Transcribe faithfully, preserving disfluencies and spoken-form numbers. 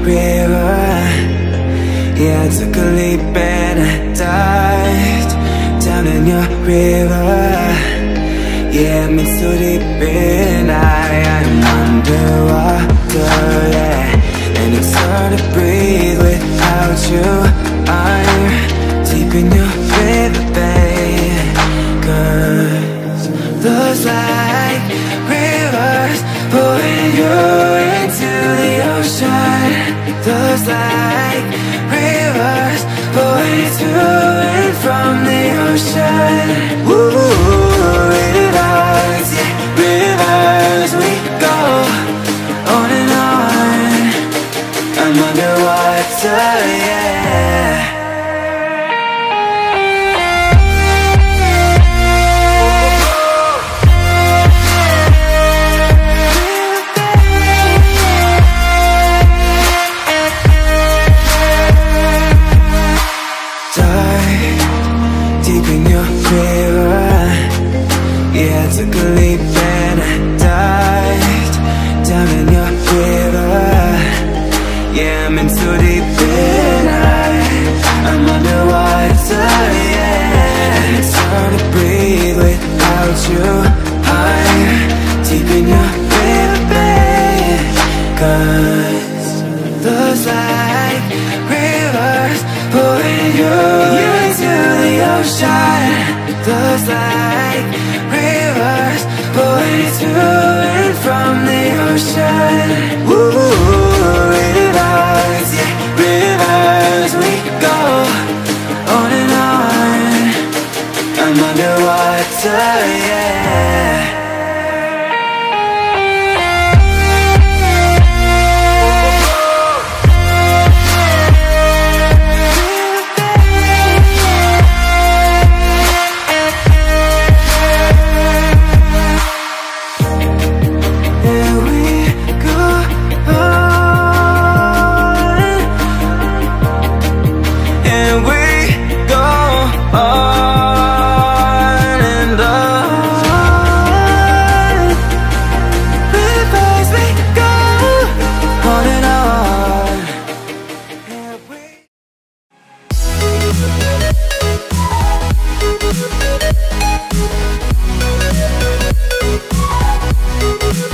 river. Yeah, I took a leap and I dived down in your river. Yeah, I'm in so deep in I, I'm underwater, yeah. And it's hard to breathe without you. I'm deep in your river, babe. Cause those like rivers pulling you into the ocean. Those like rivers pulling to and from the ocean. Ooh, rivers, yeah, rivers, we go on and on. I'm underwater, yeah. Yeah, I took a leap and I dived down in your river. Yeah, I'm in so deep in I, I'm underwater, yeah. It's hard to breathe without you. I'm deep in your river, babe. Cause those like rivers pulling you into the ocean. Those like rivers pulling to and from the ocean. Ooh, rivers, yeah, rivers, we go on and on. I'm underwater, yeah. We'll be right back.